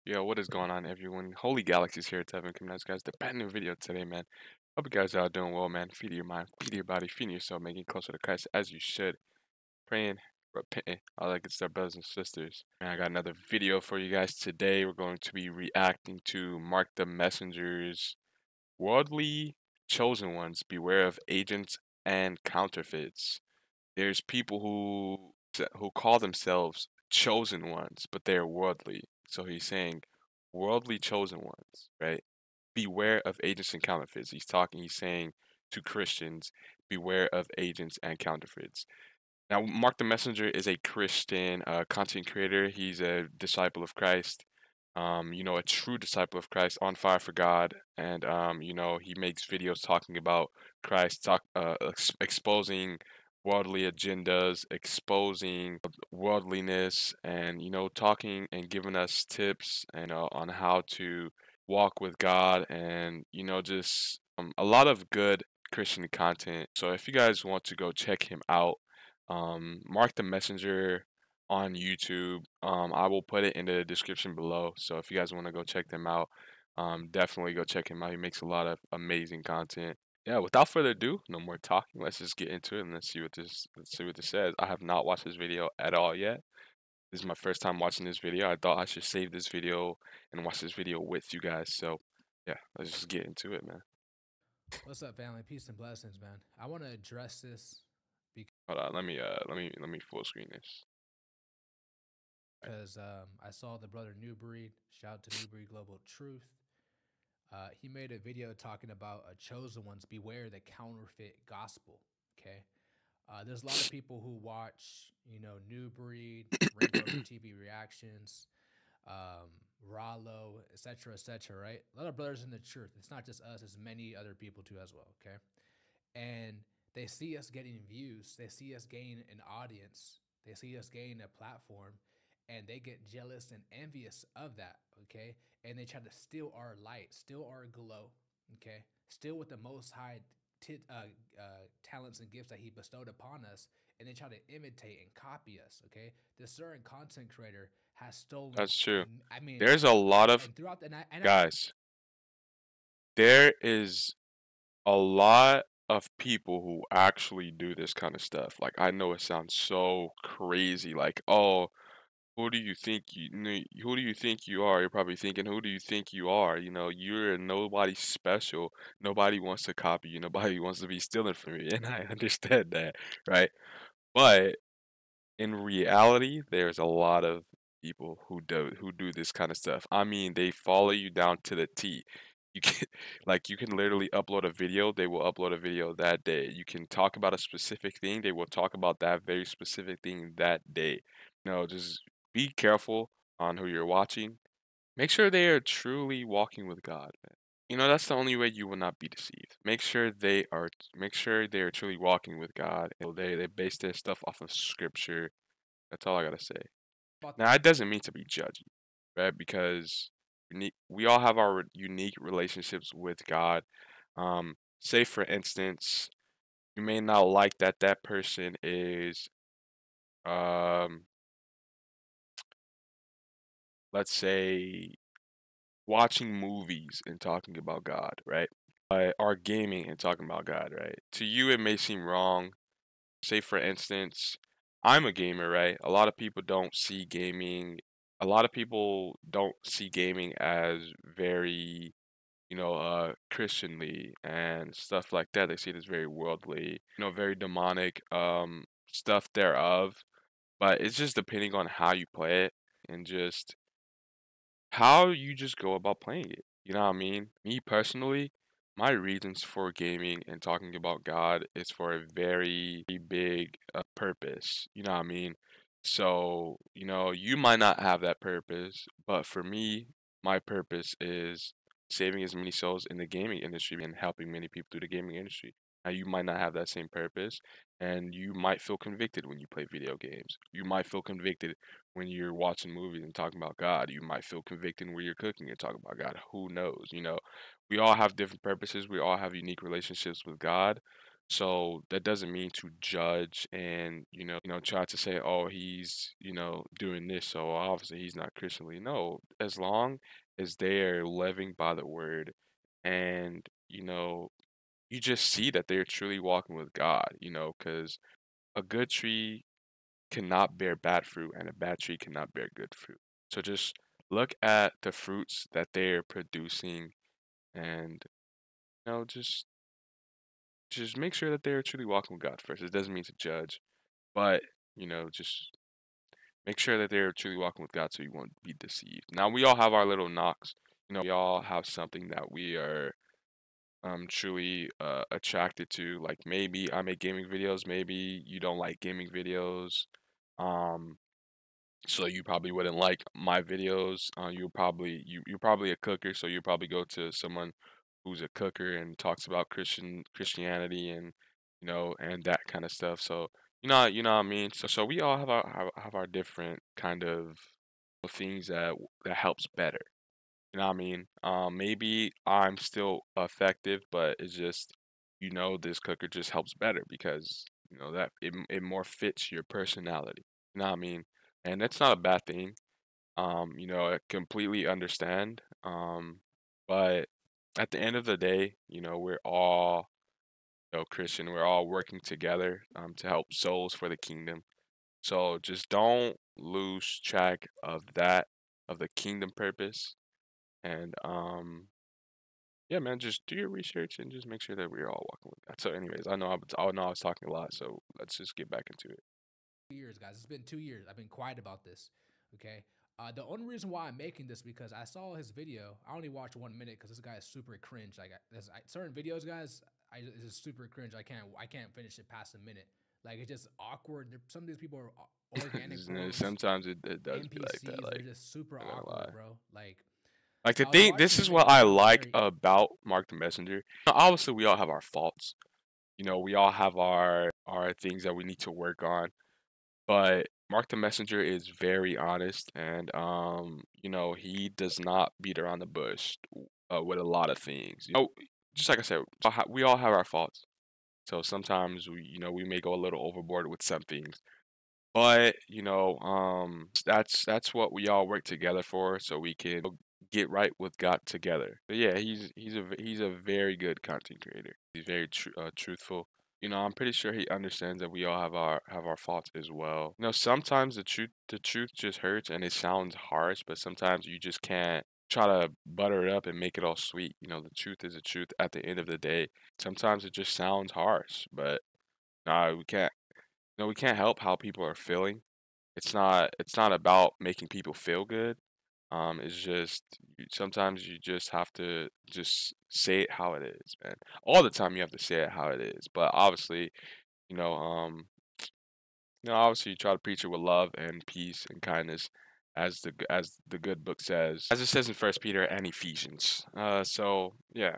Yo, what is going on, everyone? Holy Galaxy's here to Evan coming at you guys the brand new video today, man. Hope you guys are all doing well, man. Feed your mind, feed your body, feed yourself, making closer to Christ as you should. Praying, repenting, all that good stuff, brothers and sisters. Man, I got another video for you guys today. We're going to be reacting to Mark the Messenger's Worldly Chosen Ones, Beware of Agents and Counterfeits. There's people who call themselves chosen ones, but they're worldly. So he's saying worldly chosen ones, right? Beware of agents and counterfeits. He's saying to Christians, beware of agents and counterfeits. Now, Mark the Messenger is a Christian content creator. He's a disciple of Christ, a true disciple of Christ, on fire for God. And, he makes videos talking about Christ, exposing worldly agendas, exposing worldliness, and, talking and giving us tips and on how to walk with God and, just a lot of good Christian content. So if you guys want to go check him out, Mark the Messenger on YouTube. I will put it in the description below. So if you guys want to go check them out, definitely go check him out. He makes a lot of amazing content. Yeah, without further ado, no more talking. Let's just get into it and let's see what this says. I have not watched this video at all yet. This is my first time watching this video. I thought I should save this video and watch this video with you guys. So yeah, let's just get into it, man. What's up, family? Peace and blessings, man. I want to address this Hold on, let me full screen this. because I saw the brother Newbreed. Shout out to Newbreed Global Truth. He made a video talking about a chosen ones beware the counterfeit gospel. Okay, there's a lot of people who watch, New Breed, Rainbow TV reactions, Rollo, etc., right? A lot of brothers in the truth. It's not just us; it's many other people too as well. Okay, and they see us getting views, they see us gain an audience, they see us gain a platform, and they get jealous and envious of that, okay? And they try to steal our light, steal our glow, okay? Still with the most high talents and gifts that he bestowed upon us, and they try to imitate and copy us, okay? This certain content creator has stolen, That's true. I mean, There's a lot of and throughout the night, guys. There is a lot of people who actually do this kind of stuff. Like, I know it sounds so crazy. Like, oh, who do you think you are? You're probably thinking, who do you think you are? You're nobody special. Nobody wants to copy you. Nobody wants to be stealing from you. And I understand that, right? But in reality, there's a lot of people who do this kind of stuff. I mean, they follow you down to the T. You can you can literally upload a video, they will upload a video that day. You can talk about a specific thing, they will talk about that very specific thing that day. Just be careful on who you're watching. Make sure they are truly walking with God, man. That's the only way you will not be deceived. Make sure they are truly walking with God. They base their stuff off of scripture. That's all I gotta say. about Now, that doesn't mean to be judgy, right? Because we all have our unique relationships with God. Say, for instance, you may not like that person is, um, let's say, watching movies and talking about God, right? Or gaming and talking about God, right? To you, it may seem wrong. Say, for instance, I'm a gamer, right? A lot of people don't see gaming as very, Christianly and stuff like that. They see it as very worldly, very demonic, stuff thereof. But it's just depending on how you play it and just how you just go about playing it. You know what I mean? Me personally, my reasons for gaming and talking about God is for a very big purpose. You know what I mean? So, you might not have that purpose, but for me, my purpose is saving as many souls in the gaming industry and helping many people through the gaming industry. Now, you might not have that same purpose, and you might feel convicted when you play video games. You might feel convicted when you're watching movies and talking about God. You might feel convicted when you're cooking and talking about God. Who knows? We all have different purposes. We all have unique relationships with God. So that doesn't mean to judge and try to say, oh, he's doing this, so obviously he's not Christianly. No, as long as they're living by the word, and you just see that they're truly walking with God. Because a good tree cannot bear bad fruit, and a bad tree cannot bear good fruit. So just look at the fruits that they're producing, and just make sure that they're truly walking with God first. It doesn't mean to judge, but just make sure that they're truly walking with God so you won't be deceived. Now we all have our little knocks. We all have something that we are truly attracted to. Like maybe I make gaming videos, maybe you don't like gaming videos. Um so you probably wouldn't like my videos. You're probably a cooker, so you probably go to someone who's a cooker and talks about Christianity and and that kind of stuff. So what I mean. So we all have our different kind of things that helps better. You know what I mean? Maybe I'm still effective, but it's just this cooker just helps better because that it more fits your personality. You know what I mean? And that's not a bad thing. I completely understand. But at the end of the day, we're all Christian. We're all working together to help souls for the kingdom. So just don't lose track of that, of the kingdom purpose. And yeah, man, just do your research and just make sure that we're all walking with God. So, anyways, I know I was talking a lot, so let's just get back into it. 2 years, guys. It's been 2 years. I've been quiet about this. Okay. The only reason why I'm making this because I saw his video. I only watched 1 minute because this guy is super cringe. Like certain videos, guys, it's just super cringe. I can't finish it past a minute. Like it's just awkward. Some of these people are organic bros, Sometimes it does be like that. NPCs. They're Like, just super I'm not gonna lie. awkward, bro. Like the I was thing, watching this the is what video. I He was like very about Mark the Messenger. Obviously, we all have our faults. We all have our things that we need to work on. But Mark the Messenger is very honest, and he does not beat around the bush with a lot of things. Just like I said, we all have our faults. So sometimes we may go a little overboard with some things. But that's what we all work together for, so we can get right with God together. But yeah, he's a very good content creator. He's very truthful. I'm pretty sure he understands that we all have our faults as well. Sometimes the truth just hurts and it sounds harsh, but sometimes you just can't try to butter it up and make it all sweet. The truth is the truth at the end of the day. Sometimes it just sounds harsh, but no, we can't. No, we can't help how people are feeling. It's not about making people feel good. It's just sometimes you just have to just say it how it is, man. All the time you have to say it how it is. But obviously, you know, um, obviously you try to preach it with love and peace and kindness, as the good book says, as it says in First Peter and Ephesians. So yeah,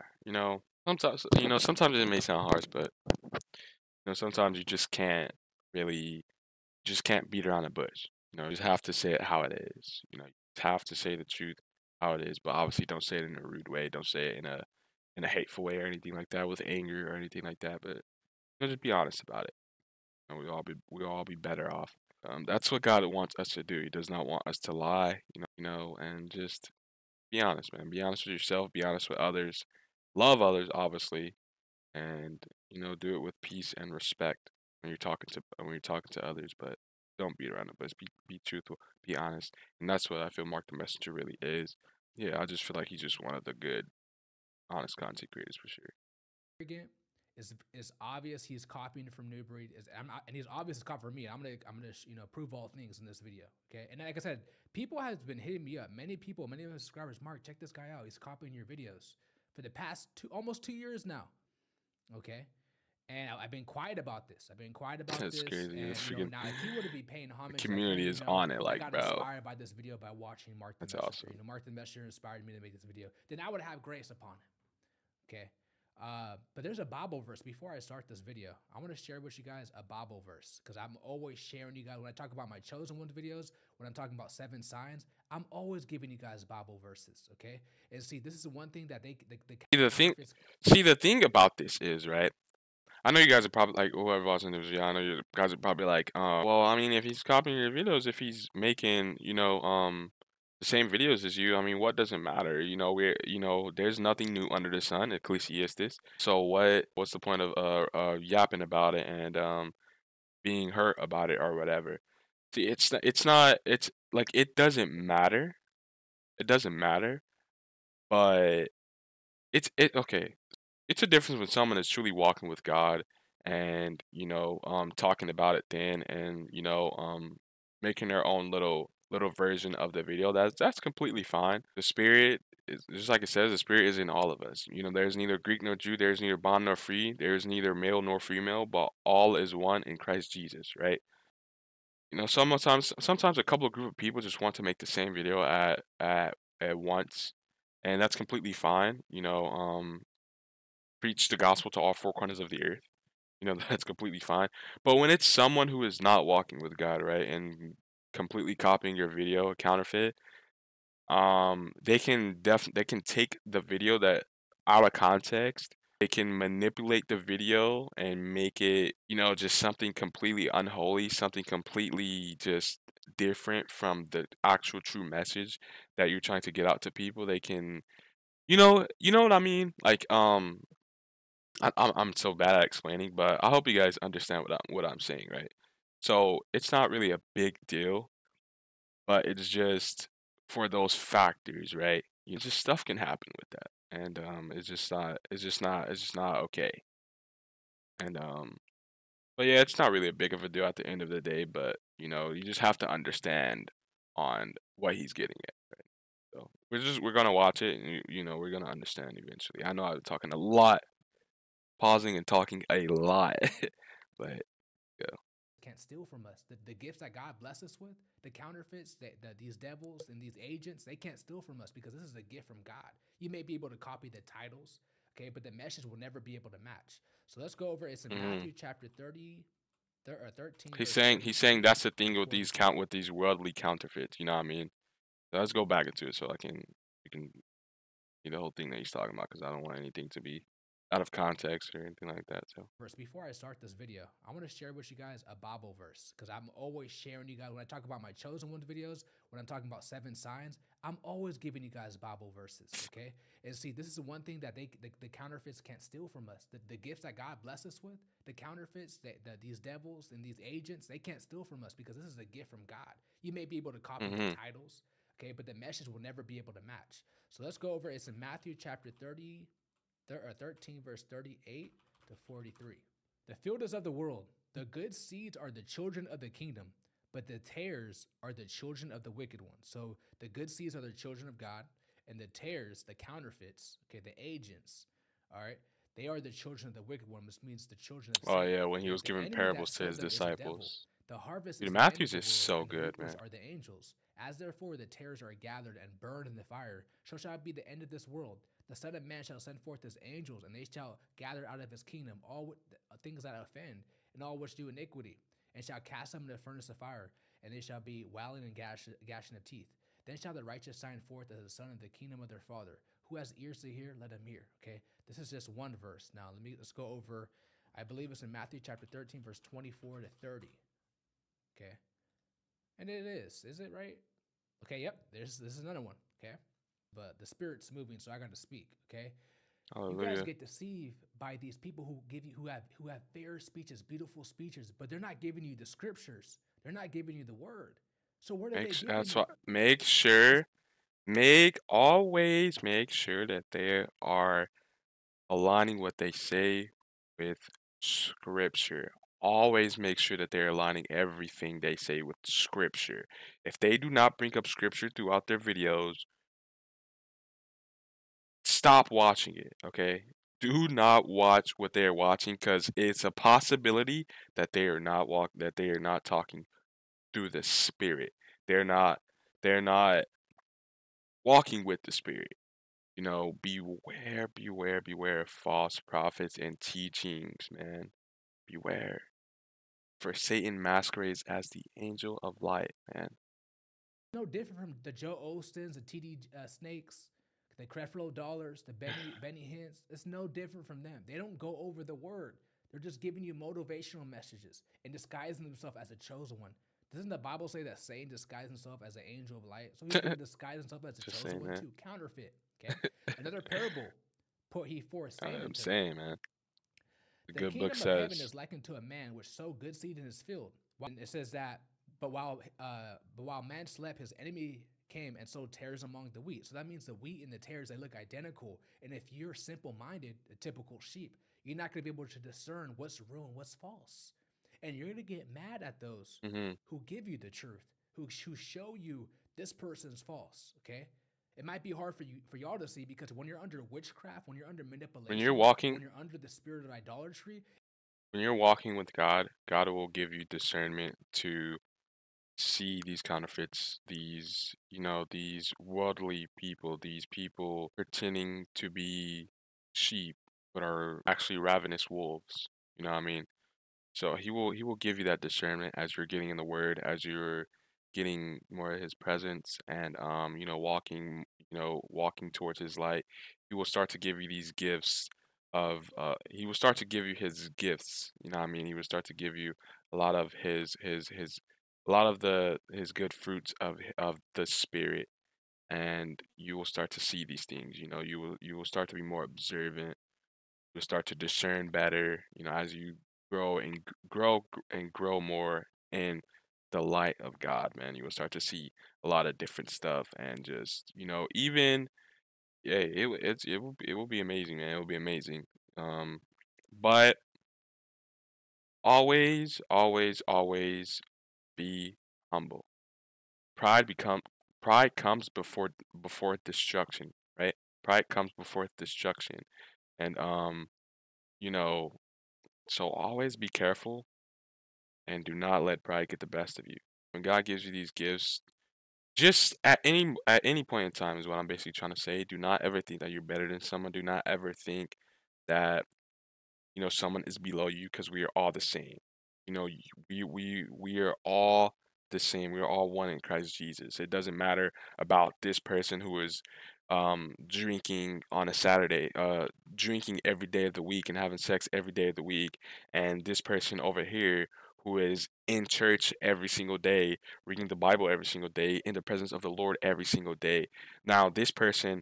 sometimes it may sound harsh, but sometimes you just can't really just can't beat around the bush. You just have to say it how it is. You just have to say the truth how it is, but obviously don't say it in a rude way. Don't say it in a hateful way or anything like that with anger or anything like that. But just be honest about it. We all be better off. That's what God wants us to do. He does not want us to lie. And just be honest, man. Be honest with yourself. Be honest with others. Love others, obviously, and do it with peace and respect when you're talking to others, but don't beat around the bush. Be truthful, be honest, and that's what I feel Mark the Messenger really is. Yeah, I just feel like he's just one of the good, honest content creators for sure. arrogant. It's obvious he's copying from New Breed. And he's obvious it's copying from me. I'm gonna prove all things in this video. Okay. And like I said, people have been hitting me up. Many people, many of my subscribers. Mark, check this guy out. He's copying your videos for the past almost 2 years now. Okay. And I've been quiet about this. That's crazy. And That's freaking. now if he were to be paying The homage like community me, is on it, I like, got bro. inspired by this video by watching Mark the That's Messenger. awesome. Mark the Messenger inspired me to make this video. Then I would have grace upon him. Okay. But there's a Bible verse. Before I start this video, I want to share with you guys a Bible verse because I'm always sharing you guys when I talk about my chosen ones videos. When I'm talking about 7 signs, I'm always giving you guys Bible verses. Okay, and see, this is the one thing that they See the thing. counterfeits. See the thing about this is right. I know you guys are probably like whoever watching this video. I know you guys are probably like, well, I mean, if he's copying your videos, if he's making, the same videos as you, I mean, what does it matter? There's nothing new under the sun, Ecclesiastes. So what's the point of yapping about it and being hurt about it or whatever? See, it's not, it's like it doesn't matter. It doesn't matter, but okay. It's a difference when someone is truly walking with God and, talking about it then and, making their own little version of the video. That's completely fine. The spirit is just like it says, the spirit is in all of us. There's neither Greek nor Jew, there's neither bond nor free, there's neither male nor female, but all is one in Christ Jesus, right? Sometimes a couple of group of people just want to make the same video at once, and that's completely fine. Preach the gospel to all four corners of the earth. That's completely fine. But when it's someone who is not walking with God, right, and completely copying your video, a counterfeit, they can take the video that out of context. They can manipulate the video and make it, just something completely unholy, something completely just different from the actual true message that you're trying to get out to people. They can, you know what I mean? Like, I'm so bad at explaining, but I hope you guys understand what I'm saying, right? So it's not really a big deal, but it's just for those factors, right? Just stuff can happen with that, and it's just not okay. And but yeah, it's not really a big of a deal at the end of the day, but you just have to understand on what he's getting at. Right? So we're gonna watch it, and we're gonna understand eventually. I know I'm talking a lot, pausing and talking a lot, but yeah. Can't steal from us. The gifts that God bless us with, the counterfeits, these devils and these agents, they can't steal from us because this is a gift from God. You may be able to copy the titles, okay, but the message will never be able to match. So let's go over. It's in hmm Matthew chapter 30, 13, He's verse saying he's 33 saying that's the thing to with these 43. worldly counterfeits. You know what I mean? So let's go back into it so you can see the whole thing that he's talking about because I don't want anything to be out of context or anything like that. So Verse. Before I start this video, I want to share with you guys a Bible verse because I'm always sharing you guys when I talk about my chosen ones videos. When I'm talking about 7 signs, I'm always giving you guys Bible verses. Okay, and see, this is the one thing that the counterfeits can't steal from us. The gifts that God bless us with, the counterfeits that these devils and these agents, they can't steal from us because this is a gift from God. You may be able to copy the hmm titles, okay, but the message will never be able to match. So let's go over. It's in Matthew chapter 13, verse 38 to 43. The field is of the world. The good seeds are the children of the kingdom, but the tares are the children of the wicked one. So the good seeds are the children of God, and the tares, the counterfeits, okay, the agents, all right, they are the children of the wicked one, which means the children of Oh Satan. yeah, when he Okay, was the giving enemy that parables to sowed his them is the devil. disciples. The harvest Dude, is the end of Matthews the is world, so and the good, reapers man. are the angels. As therefore the tares are gathered and burned in the fire, so shall it be the end of this world. The Son of Man shall send forth his angels, and they shall gather out of his kingdom all things that offend, and all which do iniquity, and shall cast them into the furnace of fire, and they shall be wailing and gashing of teeth. Then shall the righteous shine forth as the son of the kingdom of their Father. Who has ears to hear, let him hear. Okay, this is just one verse. Now let's go over. I believe it's in Matthew chapter 13, verse 24 to 30. Okay, and it is. Is it right? Okay, yep. This is another one. Okay, but the Spirit's moving, so I got to speak. Okay, you guys Hallelujah. get deceived by these people who have fair speeches, beautiful speeches, but they're not giving you the scriptures. They're not giving you the word. So what are they giving That's you? what. Make It's sure, always make sure that they are aligning what they say with scripture. Always make sure that they're aligning everything they say with scripture. If they do not bring up scripture throughout their videos, stop watching it, okay? Do not watch what they're watching because it's a possibility that they are not talking through the spirit. They're not they're not walking with the spirit. Beware, beware, beware of false prophets and teachings, man. Beware. For Satan masquerades as the angel of light, man. no different from the Joe Ostens, the TD Snakes, the Creflo Dollars, the Benny Hints. It's no different from them. They don't go over the word. They're just giving you motivational messages and disguising themselves as a chosen one. Doesn't the Bible say that Satan disguised himself as an angel of light? So he's going to disguise himself as a Just chosen saying, one man. too. Counterfeit. Okay. Another parable put he forth, saying I'm unto them, saying, man. The the good book kingdom of heaven says, is likened to a man which sowed good seed in his field. And it says that, but while man slept, his enemy came and sowed tares among the wheat. So that means the wheat and the tares, they look identical. And if you're simple-minded, a typical sheep, you're not going to be able to discern what's real and what's false. And you're going to get mad at those mm-hmm. who give you the truth, who show you this person's false. Okay, it might be hard for y'all to see, because when you're under witchcraft, when you're under manipulation, when you're when you're under the spirit of idolatry, when you're walking with God, God will give you discernment to see these counterfeits, these, these worldly people, these people pretending to be sheep but are actually ravenous wolves. You know what I mean? So he will give you that discernment as you're getting in the word, as you're getting more of his presence, and walking towards his light. He will start to give you these gifts of he will start to give you his gifts, you know what I mean? He will start to give you a lot of his a lot of the his good fruits of the spirit, and you will start to see these things. You will start to be more observant. You'll start to discern better, as you grow more in the light of God, man. You will start to see a lot of different stuff, and just, even, yeah, it will be amazing, man. It will be amazing. But always, always, always be humble. Pride become Pride comes before destruction, right? Pride comes before destruction. And you know, so always be careful and do not let pride get the best of you. When God gives you these gifts, just at any point in time is what I'm basically trying to say. Do not ever think that you're better than someone. Do not ever think that someone is below you, because we are all the same. We are all the same. We are all one in Christ Jesus. It doesn't matter about this person who is drinking on a Saturday, drinking every day of the week and having sex every day of the week, and this person over here who is in church every single day, reading the Bible every single day, in the presence of the Lord every single day. Now, this person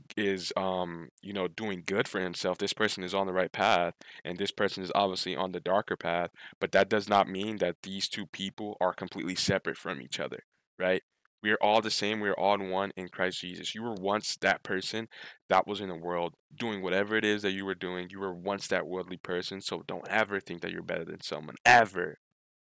is doing good for himself. This person is on the right path, and this person is obviously on the darker path, but that does not mean that these two people are completely separate from each other, right? We are all the same. We are all in one in Christ Jesus. You were once that person that was in the world doing whatever it is that you were doing. You were once that worldly person, so don't ever think that you're better than someone. Ever.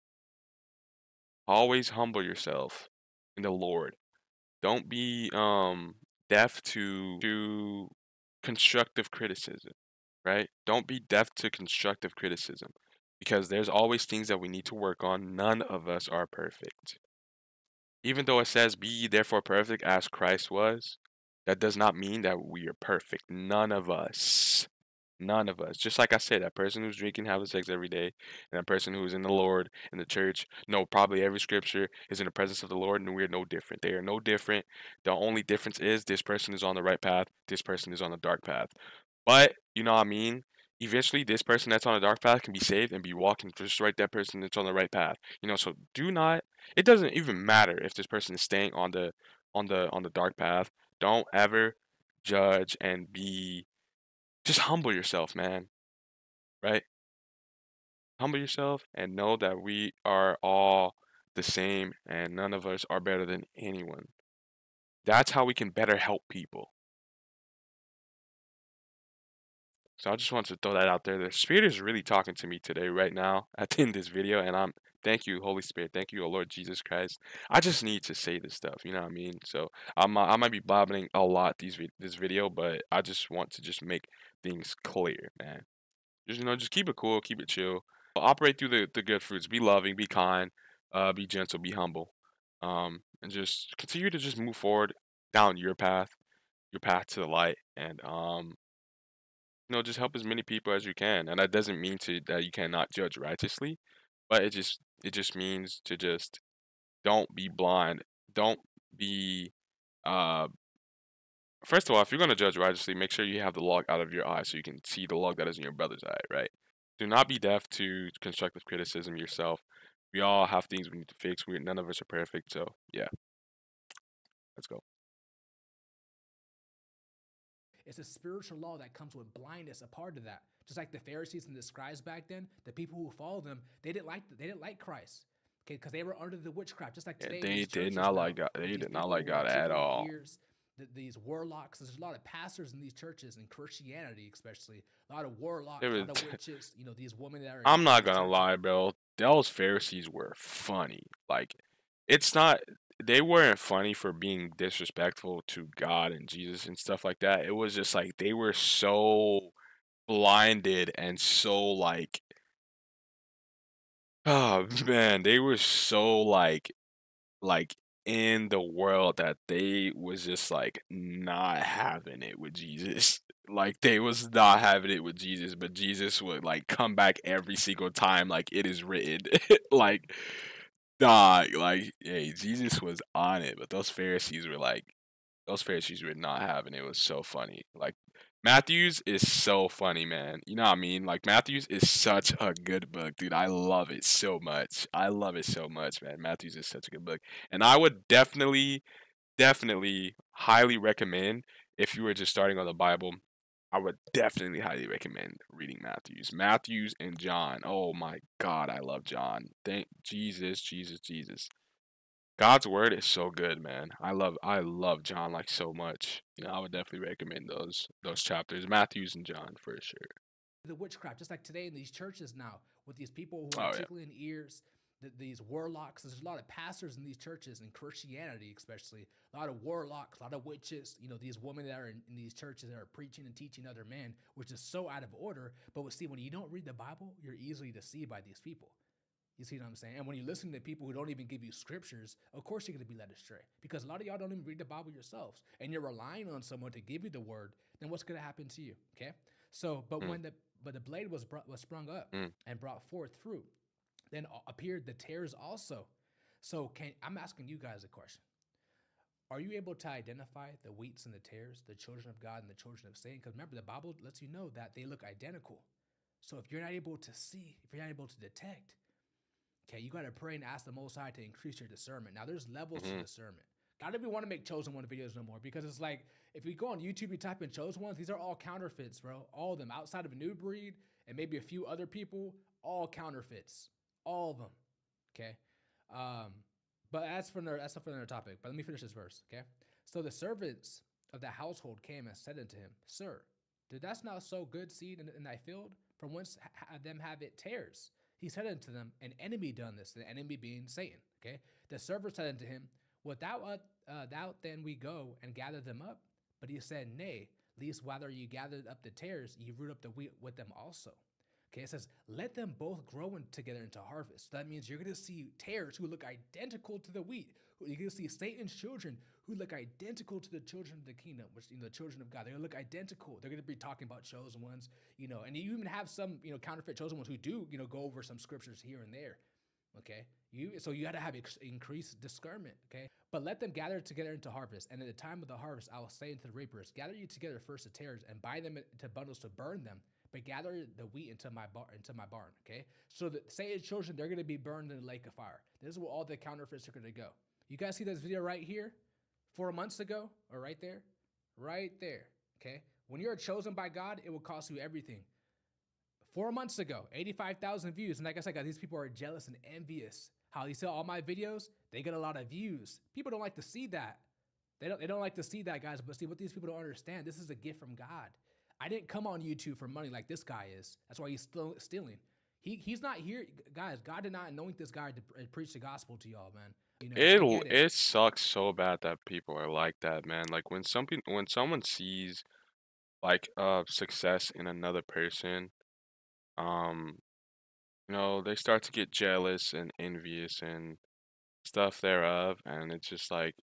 Always humble yourself in the Lord. Don't be deaf to constructive criticism, right? Don't be deaf to constructive criticism, because there's always things that we need to work on. None of us are perfect. Even though it says, "Be ye therefore perfect as Christ was," that does not mean that we are perfect. None of us. None of us. Just like I said, that person who's drinking, having sex every day, and that person who is in the Lord, in the church, no, probably every scripture is in the presence of the Lord, and we're no different. They are no different. The only difference is this person is on the right path, this person is on the dark path. But, you know what I mean? Eventually, this person that's on the dark path can be saved and be walking just right that person that's on the right path. So do not. It doesn't even matter if this person is staying on the dark path. Don't ever judge and be. Just humble yourself, man. Right? Humble yourself and know that we are all the same, and none of us are better than anyone. That's how we can better help people. So I just wanted to throw that out there. The Spirit is really talking to me today, right now, at the end of this video, and thank you, Holy Spirit. Thank you, O Lord Jesus Christ. I just need to say this stuff, you know what I mean? So I might be blabbing a lot this video, but I just want to just make things clear, man. Just keep it cool, keep it chill. Operate through the good fruits. Be loving, be kind, be gentle, be humble, and just continue to just move forward down your path to the light, and just help as many people as you can. And that doesn't mean that you cannot judge righteously, but it just means to just don't be blind. Don't be uh First of all, if you're gonna judge righteously, make sure you have the log out of your eye so you can see the log that is in your brother's eye, right? Do not be deaf to constructive criticism yourself. We all have things we need to fix. None of us are perfect. So yeah, let's go. It's a spiritual law that comes with blindness, a part of that. Just like the Pharisees and the scribes back then, the people who followed them, they didn't like Christ. Okay, because they were under the witchcraft. Just like Yeah, today in they these did churches not now, like God. with They these did not people like who are God at tickling all. ears, these warlocks. There's a lot of pastors in these churches, in Christianity especially. A lot of It warlocks, a was. lot of witches. These women that are I'm in not these gonna churches. lie, bro. Those Pharisees were funny. Like, it's not. They weren't funny for being disrespectful to God and Jesus and stuff like that. It was just like they were so blinded and so like, oh man, they were so like in the world that they was just like not having it with Jesus. Like they was not having it with Jesus, but Jesus would like come back every single time like it is written. Like dog, like hey, Jesus was on it, but those Pharisees were not having it. It was so funny. Like Matthews is so funny, man. You know what I mean? Like Matthews is such a good book, dude. I love it so much. I love it so much, man. Matthews is such a good book. And I would definitely highly recommend if you were just starting on the Bible, I would definitely highly recommend reading Matthews. Matthews and John. Oh my God, I love John. Thank Jesus, Jesus, Jesus. God's word is so good, man. I love John like so much. I would definitely recommend those chapters, Matthews and John for sure. The witchcraft, just like today in these churches now, with these people who are Oh yeah. tickling ears, these warlocks. There's a lot of pastors in these churches, in Christianity especially, a lot of warlocks, a lot of witches. These women that are in these churches that are preaching and teaching other men, which is so out of order. But we see when you don't read the Bible, you're easily deceived by these people. You see what I'm saying? And when you listen to people who don't even give you scriptures, of course you're going to be led astray because a lot of y'all don't even read the Bible yourselves and you're relying on someone to give you the word. Then what's going to happen to you? Okay. So, Mm, but the blade was sprung up mm. and brought forth fruit. Then appeared the tares also. So I'm asking you guys a question. Are you able to identify the wheats and the tares, the children of God and the children of Satan? Because remember, the Bible lets you know that they look identical. So if you're not able to see, if you're not able to detect, okay, you got to pray and ask the Most High to increase your discernment. Now, there's levels to Mhm. discernment. Not that we want to make chosen one videos no more because it's like if we go on YouTube, you type in chosen ones, these are all counterfeits, bro. All of them outside of a new breed and maybe a few other people, all counterfeits, all of them. Okay, um, but that's for another topic. But let me finish this verse. Okay, so the servants of the household came and said unto him, Sir, did that not sow good seed in thy field? From whence them have it tares? He said unto them, An enemy done this, the enemy being Satan. Okay, the servant said unto him, Wilt thou then we go and gather them up? But he said, Nay, least while you gathered up the tares, you root up the wheat with them also. Okay, it says, let them both grow together into harvest. That means you're going to see tares who look identical to the wheat. You're going to see Satan's children who look identical to the children of the kingdom, which, the children of God. They're going to look identical. They're going to be talking about chosen ones, and you even have some, counterfeit chosen ones who do, go over some scriptures here and there. Okay, so you got to have increased discernment. Okay, but let them gather together into harvest, and at the time of the harvest, I will say unto the reapers, gather you together first the tares, and buy them into bundles to burn them, but gather the wheat into my barn. Okay, so the Satan's children, they're going to be burned in the lake of fire. This is where all the counterfeits are going to go. You guys see this video right here, 4 months ago, or right there, right there. Okay, when you're chosen by God, it will cost you everything. 4 months ago, 85,000 views. And like I said, guys, these people are jealous and envious. How you see all my videos, they get a lot of views. People don't like to see that. They don't like to see that, guys. But see, what these people don't understand, this is a gift from God. I didn't come on YouTube for money like this guy is. That's why he's still stealing. He's not here, guys. God did not anoint this guy to preach the gospel to y'all, man. I It get it. it sucks so bad that people are like that, man. Like when someone sees like success in another person, um, they start to get jealous and envious and stuff thereof, and it's just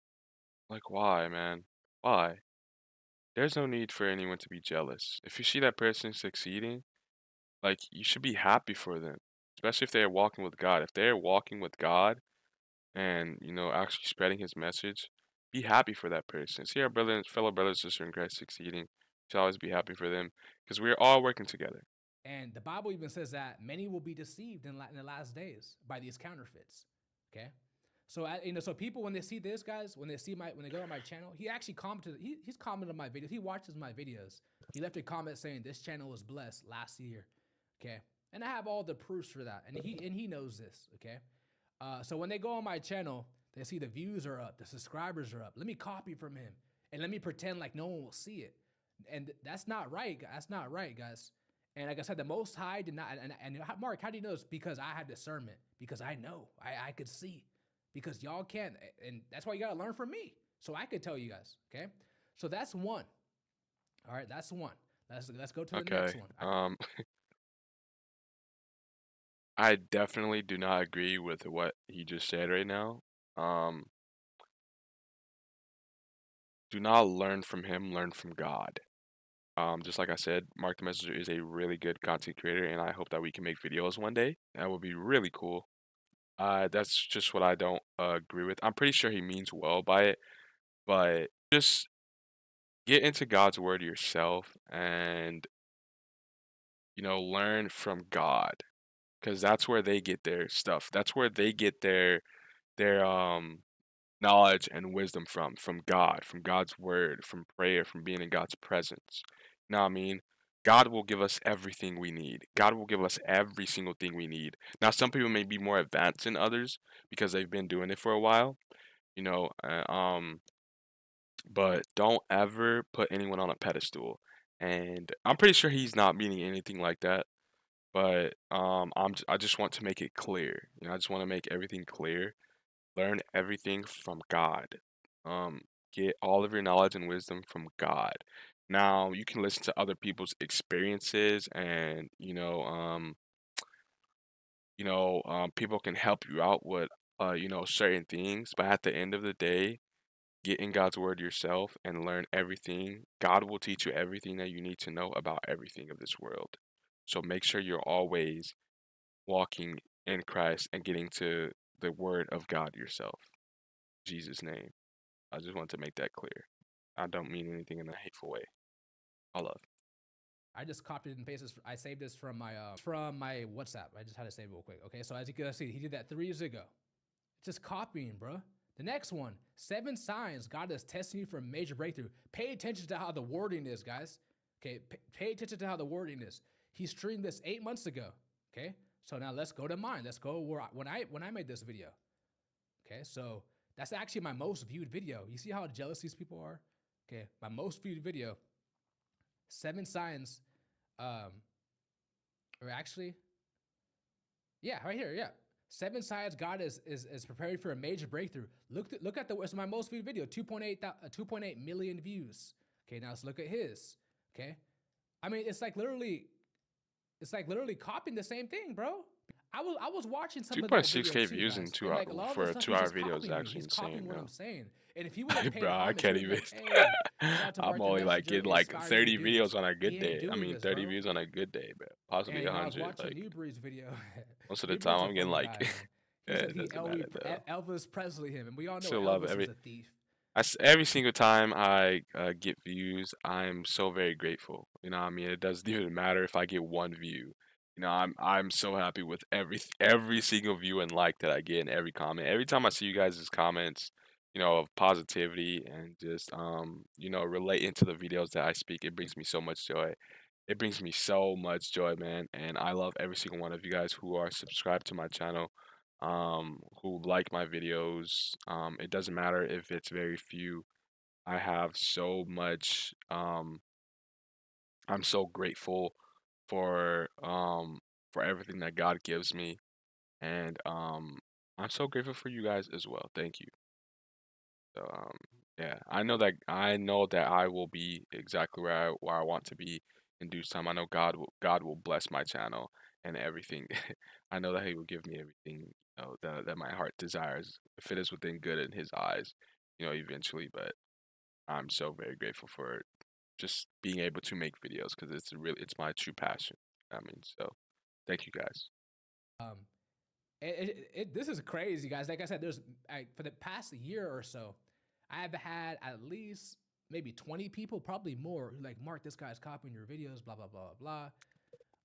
like why, man? Why? There's no need for anyone to be jealous. If you see that person succeeding, like you should be happy for them, especially if they're walking with God. If they're walking with God and actually spreading His message, be happy for that person. See our fellow brothers and sisters in Christ succeeding. We should always be happy for them because we're all working together. And the Bible even says that many will be deceived in the last days by these counterfeits. Okay. So so people when they see this, guys, when they go on my channel, he actually commented. He's commented on my videos. He watches my videos. He left a comment saying this channel was blessed last year. Okay, and I have all the proofs for that, and he knows this. Okay, so when they go on my channel, they see the views are up, the subscribers are up. Let me copy from him, and let me pretend like no one will see it, and that's not right. That's not right, guys. And like I said, the Most High did not. And Mark, how do you know this? Because I had discernment. Because I know. I could see. Because y'all can't. And that's why you got to learn from me. So I could tell you guys. Okay. So that's one. All right. That's one. Let's go to the next Okay. one. I definitely do not agree with what he just said right now. Do not learn from him, learn from God. Just like I said, Mark the Messenger is a really good content creator, and I hope that we can make videos one day. That would be really cool. That's just what I don't agree with. I'm pretty sure he means well by it, but just get into God's word yourself and, learn from God, because that's where they get their stuff. That's where they get their knowledge and wisdom from God, from God's word, from prayer, from being in God's presence. You know what I mean? God will give us everything we need. God will give us every single thing we need. Now, some people may be more advanced than others because they've been doing it for a while, you know, uh, um, but don't ever put anyone on a pedestal. And I'm pretty sure he's not meaning anything like that, but I just want to make it clear. I just want to make everything clear. Learn everything from God. Um, get all of your knowledge and wisdom from God. Now, you can listen to other people's experiences and, people can help you out with, certain things. But at the end of the day, get in God's word yourself and learn everything. God will teach you everything that you need to know about everything of this world. So make sure you're always walking in Christ and getting to the word of God yourself. Jesus' name. I just want to make that clear. I don't mean anything in a hateful way. All love. I just copied and pasted this. I saved this from my WhatsApp. I just had to save it real quick. Okay, so as you can see, he did that 3 years ago. Just copying, bro. The next one, 7 signs God is testing you for a major breakthrough. Pay attention to how the wording is, guys. Okay, pay attention to how the wording is. He streamed this 8 months ago. Okay, so now let's go to mine. Let's go when I made this video. Okay, so that's actually my most viewed video. You see how jealous these people are? Okay, my most viewed video. 7 signs, or actually, yeah, right here, yeah. 7 signs God is preparing for a major breakthrough. Look at it's my most viewed video, 2.8 million views. Okay, now let's look at his. Okay, I mean it's like literally copying the same thing, bro. I was watching some of that video 2.6K too, views in guys, and like a lot of for the a stuff he's 2-hour just video is copying me. actually He's copying insane, what bro. I'm saying. And if he would have paid Bro, I homage, he can't would be even. like, "Hey, shout out to I'm Mark the only like Messenger, getting like inspiring new 30 dudes." videos on a He good ain't day. I doing mean, this, 30 bro. views on a good day, bro. Possibly And when I was 100. watching Like Newbreed's video, most of the time, Newbreed's a I'm getting funny like, guy, man. He yeah, said it he doesn't matter though. Elvis Presley him, and we all know Still love Elvis was every. a thief. Every single time I get views, I'm so very grateful. You know what I mean? It doesn't even matter if I get one view. I'm so happy with every single view and like that I get in every comment. Every time I see you guys' comments, of positivity and just relating to the videos that I speak, it brings me so much joy. It brings me so much joy, man. And I love every single one of you guys who are subscribed to my channel, who like my videos. It doesn't matter if it's very few. I have so much. I'm so grateful for everything that God gives me, and I'm so grateful for you guys as well. Thank you. So yeah, I know that I will be exactly where I want to be in due time. I know God will bless my channel and everything. I know that He will give me everything that my heart desires, if it is within good in His eyes, eventually. But I'm so very grateful for just being able to make videos because it's my true passion. I mean, so thank you guys. Um, this is crazy, guys. Like I said, for the past year or so, I've had at least maybe 20 people, probably more, who like, Mark, this guy's copying your videos, blah blah blah blah.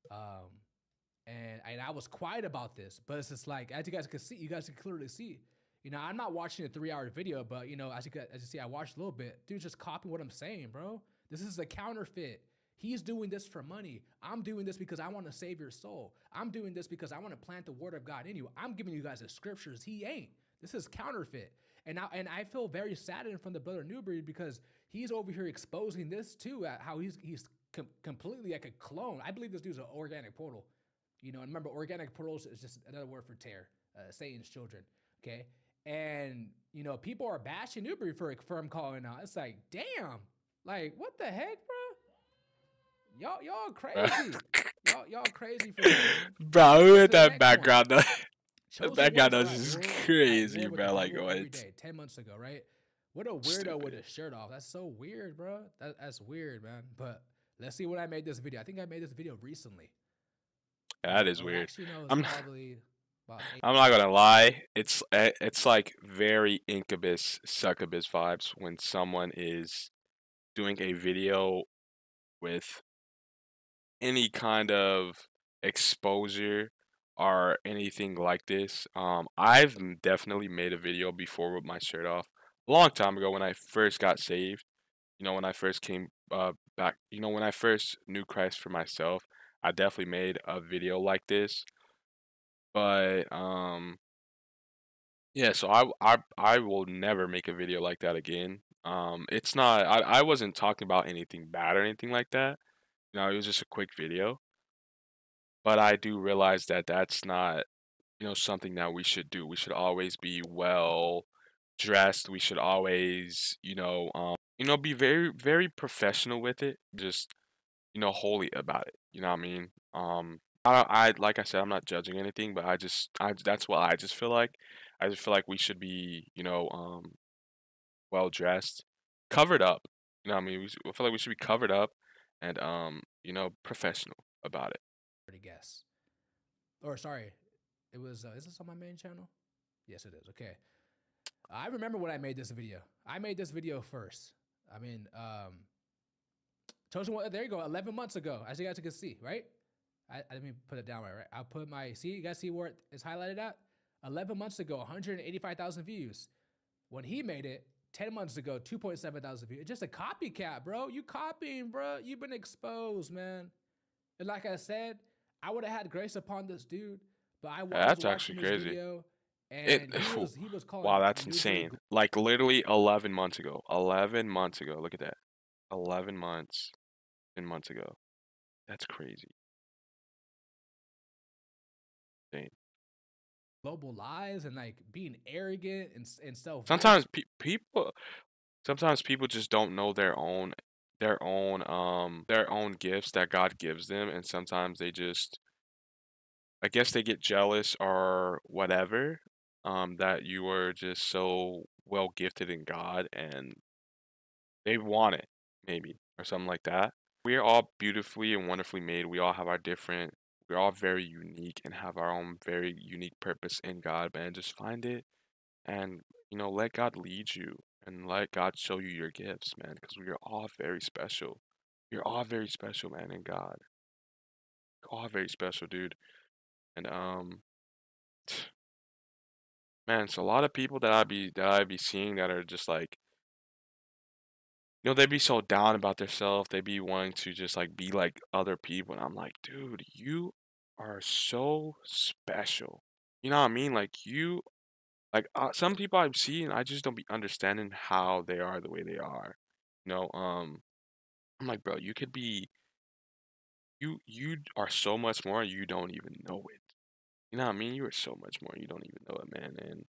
Um, and I was quiet about this, but it's just like as you guys can clearly see. You know, I'm not watching a 3 hour video, but you know, as you see, I watched a little bit. Dude's just copying what I'm saying, bro. This is a counterfeit. He's doing this for money. I'm doing this because I want to save your soul. I'm doing this because I want to plant the word of God in you. I'm giving you guys the scriptures. He ain't. This is counterfeit. And I feel very saddened from the brother Newberry because he's over here exposing this too, at how he's completely like a clone. I believe this dude's an organic portal. You know, and remember, organic portals is just another word for tear, Satan's children. Okay, and you know, people are bashing Newberry for him calling out. It's like, damn, like what the heck, bro? Y'all crazy. Y'all crazy for that, man. Bro, Let's who get hit to the that next one. background noise? The Chosen background ones are noise is at crazy, war with the bro. Like devil every what? day. 10 months ago, right? What a weirdo with Stupid. his shirt off. That's so weird, bro. That's weird, man. But let's see when I made this video. I think I made this video recently. That is Or weird. actually, no, it's I'm probably about eight. I'm not gonna lie. It's like very incubus succubus vibes when someone is doing a video with any kind of exposure or anything like this. I've definitely made a video before with my shirt off a long time ago when I first got saved. You know, when I first came back. You know, when I first knew Christ for myself, I definitely made a video like this. But yeah, so I will never make a video like that again. It's not I wasn't talking about anything bad or anything like that. You know, it was just a quick video. But I do realize that that's not, you know, something that we should do. We should always be well dressed. We should always, be very, very professional with it. Just, holy about it. You know what I mean? Like I said, I'm not judging anything, but that's what I just feel like. I just feel like we should be, well dressed, covered up. You know what I mean? I feel like we should be covered up and, professional about it. To guess. Or sorry, it was. Is this on my main channel? Yes, it is. Okay. I remember when I made this video. I made this video first. I mean, chosen one. There you go. 11 months ago, as you guys can see, right? I didn't put it down right. I'll put my. See, you guys see where it's highlighted at? 11 months ago, 185,000 views. When he made it, 10 months ago, 2.7 thousand views. It's just a copycat, bro. You copying, bro. You've been exposed, man. And like I said, I would have had grace upon this dude, but I was That's watching actually this crazy. video, It, and he was calling wow, that's Newberry. insane. Like literally 11 months ago. 11 months ago. Look at that. 11 months. 10 months ago. That's crazy. Insane. Global lies and like being arrogant and self righteous. Sometimes people just don't know their own gifts that God gives them, and sometimes they just, I guess, they get jealous or whatever, that you are just so well gifted in God and they want it, maybe, or something like that. We are all beautifully and wonderfully made. We're all very unique and have our own very unique purpose in God, man. Just find it and, let God lead you and let God show you your gifts, man, because we are all very special. You're all very special, man, in God. All very special, dude. And man, it's a lot of people that I be seeing that are just like, they'd be so down about themselves. They'd be wanting to just like be like other people. And I'm like, dude, you are so special. You know what I mean? Like some people I've seen, I just don't be understanding how they are the way they are. You know, I'm like, bro, you are so much more. You don't even know it. You know what I mean? You are so much more. You don't even know it, man. And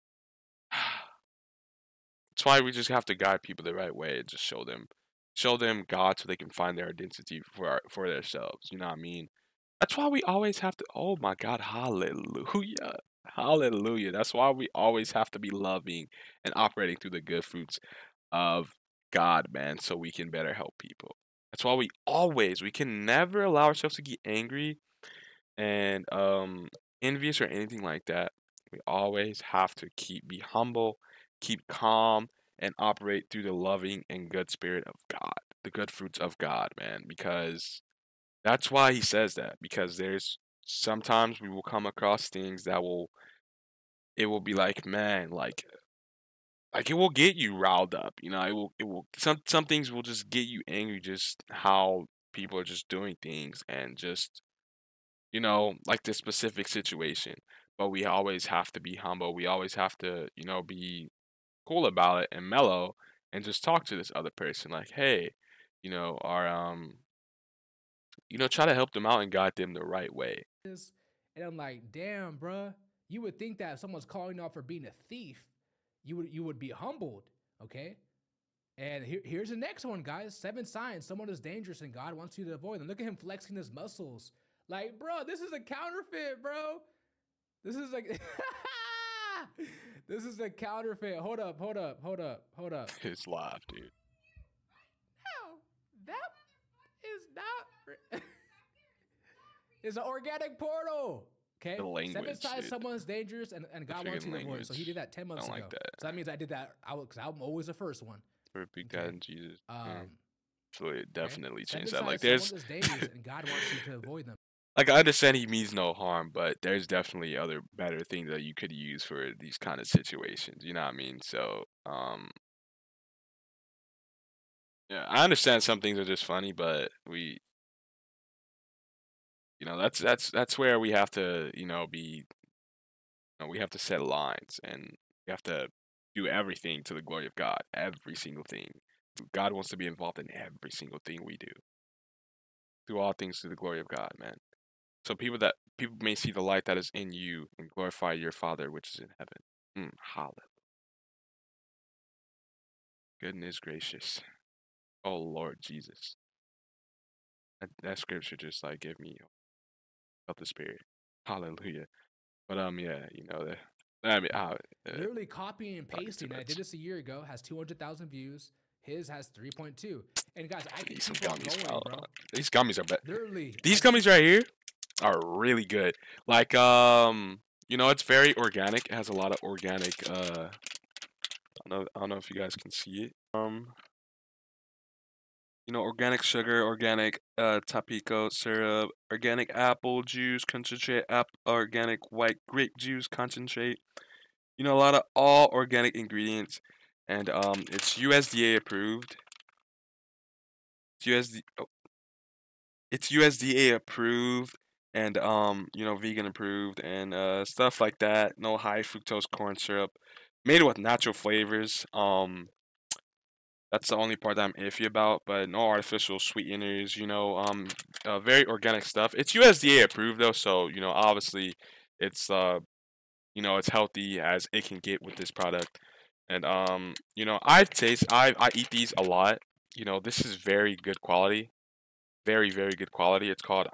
that's why we just have to guide people the right way and just show them God so they can find their identity for themselves. You know what I mean? That's why we always have to. Oh my God, hallelujah, hallelujah. That's why we always have to be loving and operating through the good fruits of God, man, so we can better help people. That's why we can never allow ourselves to get angry and envious or anything like that. We always have to be humble, keep calm, and operate through the loving and good spirit of God, the good fruits of God, man. Because That's why he says that, because there's sometimes we will come across things that will it will be like, man, like it will get you riled up, you know. It will some things will just get you angry, just how people are just doing things, and just, you know, like this specific situation. But we always have to be humble. We always have to, you know, be cool about it and mellow, and just talk to this other person like, hey, you know, or you know, try to help them out and guide them the right way. This, and I'm like, damn, bruh. You would think that if someone's calling you out for being a thief, you would be humbled, okay? And here's the next one, guys. 7 signs someone is dangerous and God wants you to avoid them. Look at him flexing his muscles. Like, bro, this is a counterfeit, bro. This is like, this is a counterfeit. Hold up, hold up, hold up, hold up. His life, dude. No, that is not. It's an organic portal. Okay. The 7 language, signs dude. someone's dangerous and The God wants you freaking to avoid. So he did language. that 10 I months don't ago. like that. So that means I did that. Because I'm always the first one. Rebuke Okay. that in Jesus. Um, So it okay. definitely 7 changed that. Like signs there's someone is dangerous and God wants you to avoid them. like I understand he means no harm, but there's definitely other better things that you could use for these kind of situations. You know what I mean? So yeah, I understand some things are just funny, but we, you know, that's where we have to, you know, be, you know, we have to set lines, and we have to do everything to the glory of God. Every single thing. God wants to be involved in every single thing we do. Do all things to the glory of God, man. So people may see the light that is in you and glorify your Father which is in heaven. Hallelujah. Goodness gracious. Oh Lord Jesus. That scripture just like gave me felt the spirit. Hallelujah. But yeah, you know that. I mean, Literally copying and probably too pasting. I did much. this a year ago. Has 200,000 views. His has 3.2. And guys, I can Need some keep on gummies. going, bro. These gummies are better. Literally, These gummies right here are really good. Like you know, it's very organic. It has a lot of organic. I don't know if you guys can see it. You know, organic sugar, organic tapico syrup, organic apple juice concentrate, organic white grape juice concentrate. You know, a lot of all organic ingredients, and it's USDA approved. It's USDA approved, and you know, vegan approved, and stuff like that. No high fructose corn syrup, made with natural flavors. That's the only part that I'm iffy about, but no artificial sweeteners, you know, very organic stuff. It's USDA approved though, so you know, obviously, it's you know, it's healthy as it can get with this product. And you know, I eat these a lot. You know, this is very good quality, very very good quality. It's called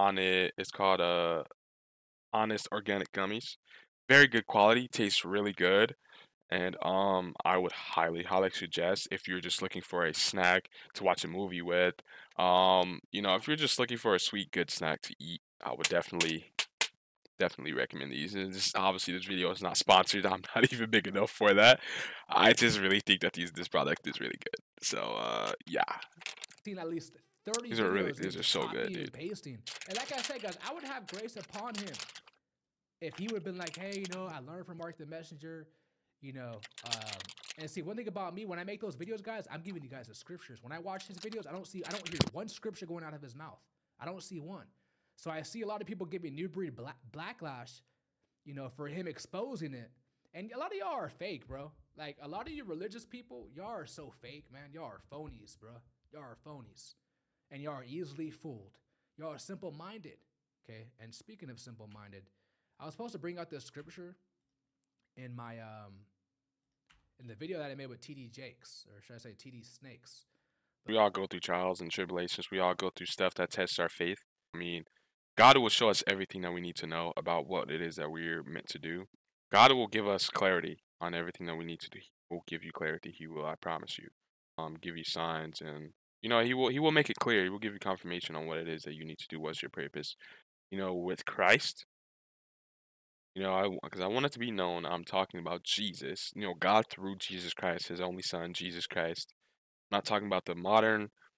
Honest Organic Gummies. Very good quality, tastes really good. And I would highly suggest, if you're just looking for a snack to watch a movie with, you know, if you're just looking for a sweet good snack to eat, I would definitely recommend these. And this obviously this video is not sponsored. I'm not even big enough for that. I just really think that this product is really good. So yeah, seen at least 30 videos of him these are just so good, copying and dude. pasting. And like I said, guys, I would have grace upon him if he would have been like, hey, you know, I learned from Mark the Messenger, you know. And see, one thing about me, when I make those videos, guys, I'm giving you guys the scriptures. When I watch his videos, I don't hear one scripture going out of his mouth. I don't see one. So I see a lot of people giving New Breed backlash, you know, for him exposing it. And a lot of y'all are fake, bro. Like, a lot of you religious people, y'all are so fake, man. Y'all are phonies, bro. Y'all are phonies. And y'all are easily fooled. Y'all are simple-minded, okay? And speaking of simple-minded, I was supposed to bring out this scripture in my in the video that I made with TD Jakes, or should I say TD Snakes. We all go through trials and tribulations. We all go through stuff that tests our faith. I mean, God will show us everything that we need to know about what it is that we're meant to do. God will give us clarity on everything that we need to do. He will give you clarity. He will, I promise you. Give you signs, and you know, he will make it clear. He will give you confirmation on what it is that you need to do. What's your purpose? You know, with Christ. You know, because I want it to be known, I'm talking about Jesus. You know, God through Jesus Christ, His only Son, Jesus Christ. I'm not talking about the modern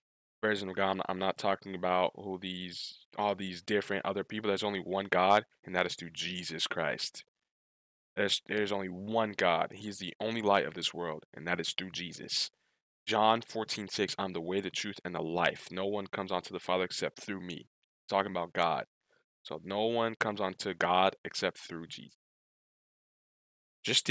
version of God. I'm not talking about who all these different other people. There's only one God, and that is through Jesus Christ. There's only one God. He's the only light of this world, and that is through Jesus. John 14:6, I'm the way, the truth, and the life. No one comes onto the Father except through me. Talking about God. So no one comes onto God except through Jesus. Just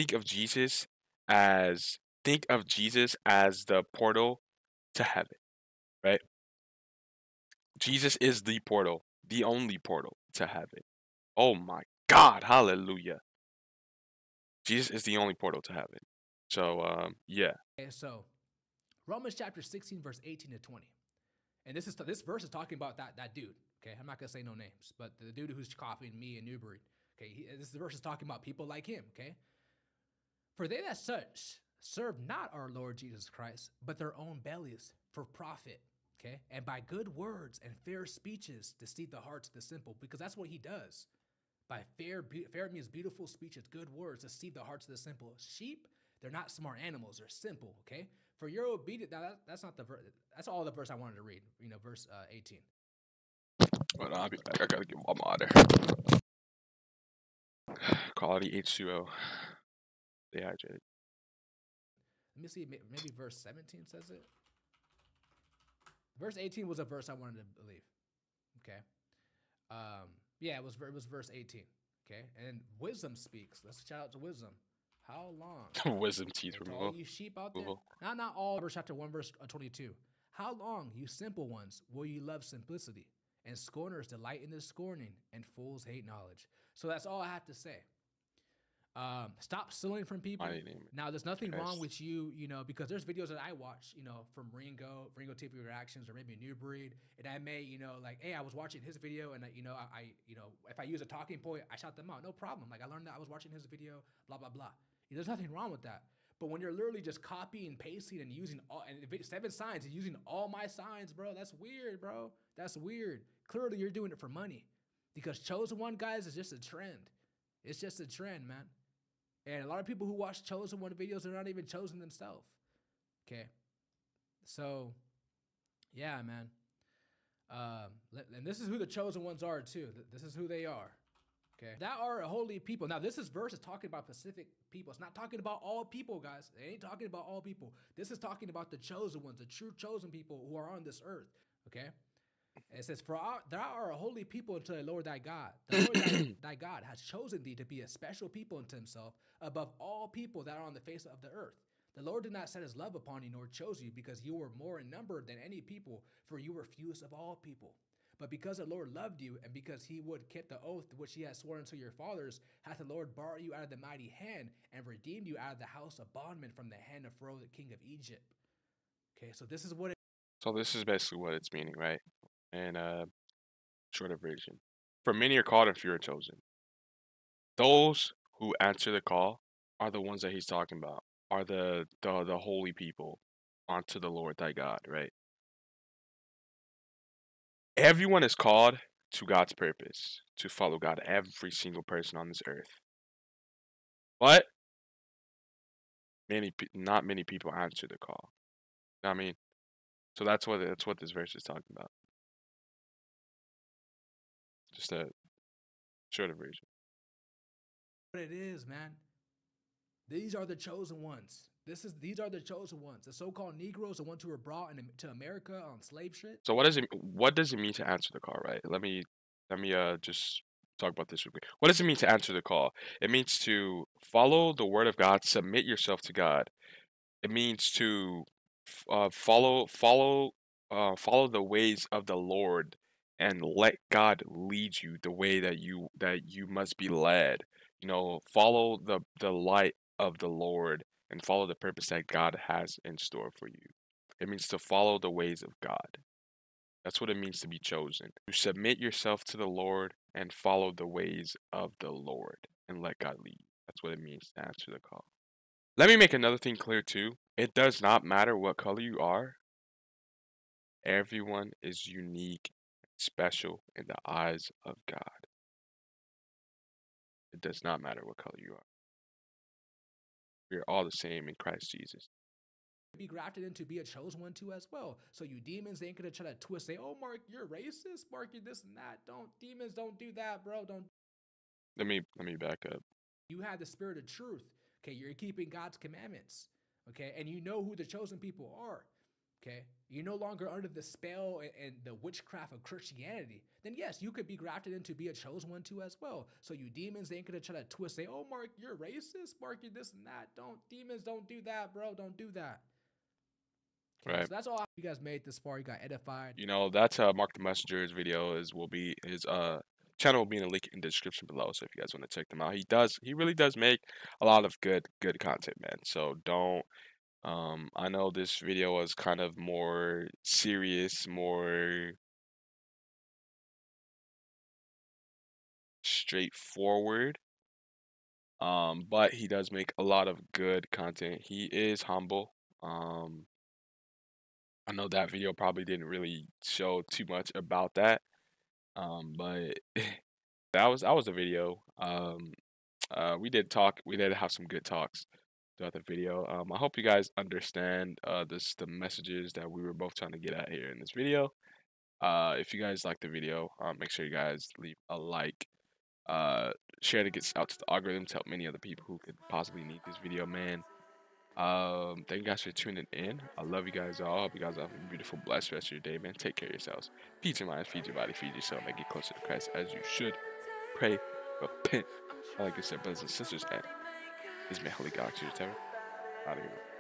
think of Jesus as the portal to heaven, right? Jesus is the portal, the only portal to heaven. Oh my God, hallelujah. Jesus is the only portal to heaven. So yeah. Okay, so Romans chapter 16, verse 18 to 20. And this verse is talking about that dude. Okay, I'm not gonna say no names, but the dude who's copying me and Newbury. Okay, this verse is talking about people like him. Okay, for they that such serve not our Lord Jesus Christ, but their own bellies for profit. Okay, and by good words and fair speeches deceive the hearts of the simple, because that's what he does. By fair means beautiful speeches, good words deceive the hearts of the simple. Sheep, they're not smart animals; they're simple. Okay, for your obedience. Now that's not the verse. That's all the verse I wanted to read. Verse 18. But I'll be back. I gotta get one water. Quality H2O. Stay hydrated. Let me see. Maybe verse 17 says it. Verse 18 was a verse I wanted to believe. Okay. Yeah, it was verse 18. Okay, and wisdom speaks. Let's shout out to wisdom. How long? Wisdom teeth To all removal. you sheep out there, Google. not all. Verse chapter 1, verse 22. How long, you simple ones, will you love simplicity? And scorners delight in the scorning, and fools hate knowledge. So that's all I have to say. Stop stealing from people. Now, there's nothing wrong with you, because there's videos that I watch, from Ringo TV Reactions, or maybe New Breed, and I may, like, hey, I was watching his video, and if I use a talking point, I shout them out, no problem. Like, I learned that I was watching his video, blah blah blah. There's nothing wrong with that. But when you're literally just copying, pasting, and using 7 signs and using all my signs, bro, that's weird, bro. That's weird. Clearly, you're doing it for money, because Chosen One, guys, is just a trend. It's just a trend, man. And a lot of people who watch Chosen One videos are not even chosen themselves. Okay. So, yeah, man. And this is who the chosen ones are, too. This is who they are. Okay. That are a holy people. Now, this verse is talking about specific people. It's not talking about all people, guys. It ain't talking about all people. This is talking about the chosen ones, the true chosen people who are on this earth. Okay. And it says, thou art a holy people unto the Lord thy God. The Lord thy God has chosen thee to be a special people unto himself above all people that are on the face of the earth. The Lord did not set his love upon you, nor chose you, because you were more in number than any people, for you were fewest of all people. But because the Lord loved you, and because he would keep the oath which he has sworn unto your fathers, hath the Lord brought you out of the mighty hand, and redeemed you out of the house of bondmen, from the hand of Pharaoh the king of Egypt. Okay, so this is what it. So this is basically what it's meaning, right? And shorter version. For many are called, and few are chosen. Those who answer the call are the ones that he's talking about. Are the holy people unto the Lord thy God, right? Everyone is called to God's purpose, to follow God, every single person on this earth. But not many people answer the call. You know what I mean? So that's what this verse is talking about. Just a shorter version. What it is, man. These are the chosen ones. These are the chosen ones. The so-called Negroes, the ones who were brought to America on slave ship. So what does it mean to answer the call, right? Let me just talk about this real quick. What does it mean to answer the call? It means to follow the word of God, submit yourself to God. It means to follow the ways of the Lord, and let God lead you the way that you must be led. Follow the light of the Lord, and follow the purpose that God has in store for you. It means to follow the ways of God. That's what it means to be chosen. To submit yourself to the Lord and follow the ways of the Lord, and let God lead. That's what it means to answer the call. Let me make another thing clear too. It does not matter what color you are. Everyone is unique and special in the eyes of God. It does not matter what color you are. We are all the same in Christ Jesus. be grafted in to be a chosen one too as well. So you demons ain't gonna try to twist, say, oh Mark, you're racist, Mark, you're this and that. Demons don't do that, bro. Don't. Let me back up. You have the spirit of truth. Okay, you're keeping God's commandments. Okay, and you know who the chosen people are. Okay, you're no longer under the spell and the witchcraft of Christianity. Then yes, you could be grafted in to be a chosen one too as well. So you demons ain't gonna try to twist, say, oh Mark, you're racist, Mark, you're this and that. Demons don't do that, bro. Don't do that. Okay, Right. so that's all you guys made this far. You got edified. You know, that's Mark the Messenger's video will be his channel will be in the link in the description below. So if you guys want to check them out, he really does make a lot of good content, man. So don't I know this video was kind of more serious, more straightforward. But he does make a lot of good content. He is humble. I know that video probably didn't really show too much about that. But that was a video. We did talk. We did have some good talks throughout the video. I hope you guys understand the messages that we were both trying to get at here in this video. If you guys like the video, make sure you guys leave a like. Share it, gets out to the algorithm to help many other people who could possibly need this video, man. Thank you guys for tuning in. I love you guys all. Hope you guys have a beautiful, blessed rest of your day, man. Take care of yourselves. Feed your minds, feed your body, feed yourself, and get closer to Christ as you should. Pray, repent. Like I said, brothers and sisters, and this is my Holy Galaxy 7 out of here.